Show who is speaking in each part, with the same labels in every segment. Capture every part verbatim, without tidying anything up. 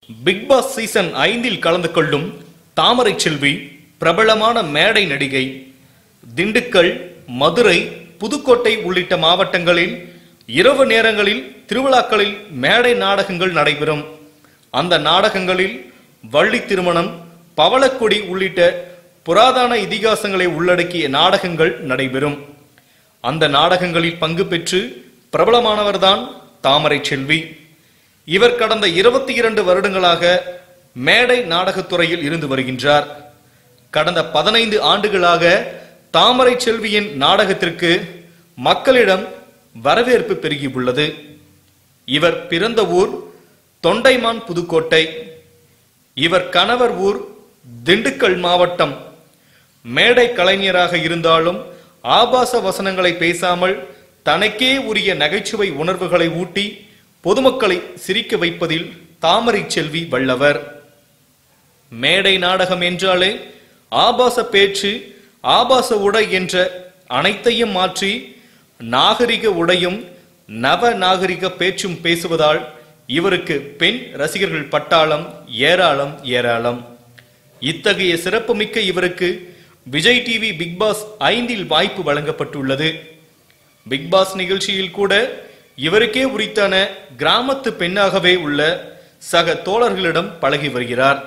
Speaker 1: Big Boss season ஐந்தில் கலந்து கொள்ளும் தாமரை செல்வி பிரபலமான மேடை நடிகை. திண்டுக்கல், மதுரை, புதுக்கோட்டை உள்ளிட்ட மாவட்டங்களில் இரவு நேரங்களில் திருவிழாக்களில் மேடை நாடகங்கள் நடைபெறும். அந்த நாடகங்களில் வள்ளி திருமணம், பவளக்கொடி உள்ளிட்ட புராதன இதிகாசங்களை உள்ளடக்கிய நாடகங்கள் நடைபெறும். அந்த நாடகங்களில் பங்கு பெற்று பிரபலமானவர்தான் தாமரை செல்வி. இவர் கடந்த இருபத்தி இரண்டு வருடங்களாக மேடை நாடகத்துறையில் இருந்து வருகின்றார். கடந்த பதினைந்து ஆண்டுகளாக தாமரை செல்வியின் நாடகத்திற்கு மக்களிடம் வரவேற்பு பெருகியுள்ளது. இவர் பிறந்த ஊர் தொண்டைமான், புதுக்கோட்டை. இவர் கணவர் ஊர் திண்டுக்கல் மாவட்டம். மேடை கலைஞராக இருந்தாலும் ஆபாச வசனங்களை பேசாமல் தனக்கே உரிய நகைச்சுவை உணர்வுகளை ஊட்டி பொதுமக்களை சிரிக்க வைப்பதில் தாமரை செல்வி வல்லவர். மேடை நாடகம் என்றாலே ஆபாச பேச்சு, ஆபாச உடை என்ற அனைத்தையும் மாற்றி நாகரிக உடையும் நவ நாகரிக பேச்சும் பேசுவதால் இவருக்கு பெண் ரசிகர்கள் பட்டாளம் ஏராளம் ஏராளம். இத்தகைய சிறப்புமிக்க இவருக்கு விஜய் டிவி பிக் பாஸ் ஐந்தில் வாய்ப்பு வழங்கப்பட்டுள்ளது. பிக் பாஸ் நிகழ்ச்சியில் கூட இவருக்கே உரித்தான கிராமத்து பெண்ணாகவே உள்ள சக தோழர்களிடம் பழகி வருகிறார்.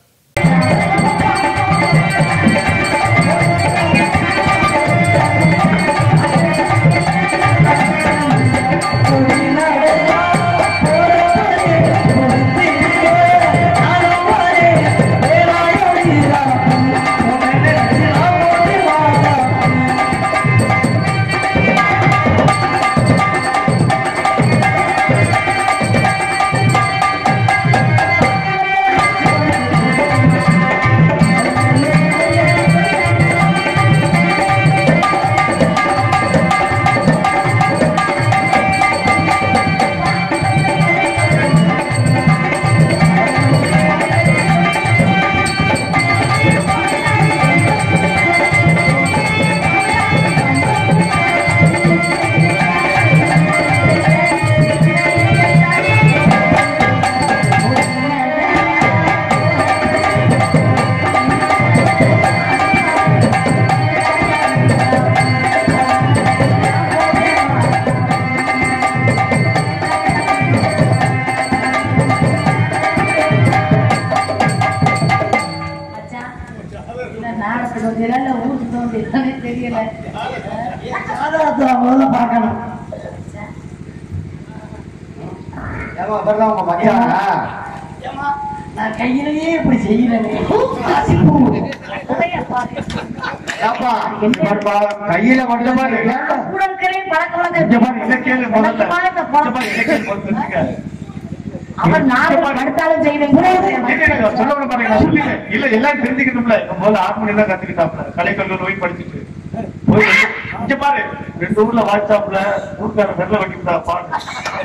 Speaker 2: நான் கையிலேயே இப்படி செய்யறேன். கையில மட்டும் அவன் நான் அடுத்தாலும் செய்வேன். இல்ல எல்லாம் தெரிஞ்சுக்கணும்ல. முதல்ல ஆறு மணி தான் கத்துக்கிட்டாப்ல. கலைக்கல்லூர் போய் படிச்சுட்டு போய் இங்க பாரு, ரெண்டு ஊர்ல வாட்ஸ்அப்ல ஊருக்கார வெள்ள வைக்கிட்டா பாரு.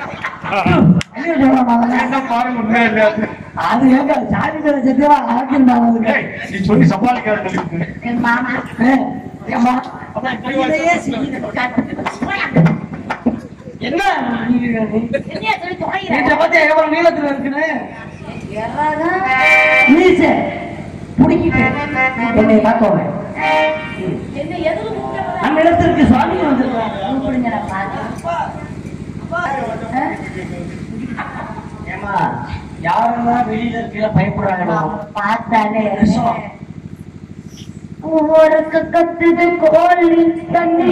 Speaker 2: என்ன பாருங்க, உண்மையா இல்லையா? அது எங்க சாதி பேரை செத்துவா ஆக்கிருந்தாங்க. நீ சொல்லி சமாளிக்காத என் மாமா. என்ன பத்தி எவ்வளவு நீளத்துல இருக்குன்னு என்னை பார்த்தோம். நம்ம இடத்திற்கு சுவாமி வந்திருக்கோம். ஏமா யாரெல்லாம் வெளியில இருக்க பயப்படுறாங்களோ பார்த்தாலே
Speaker 3: ஒருக்கு கத்துது கோழி தண்ணி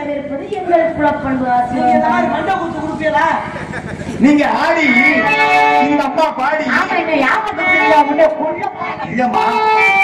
Speaker 3: மரியாதையாக இருப்பது எங்கள் குலப்பண்பு ஆசிரியர்.
Speaker 2: நீங்க ஆடி இந்த அம்மா பாடி
Speaker 3: ஆமா, என்ன யாம கொள்ள
Speaker 2: இல்லம்மா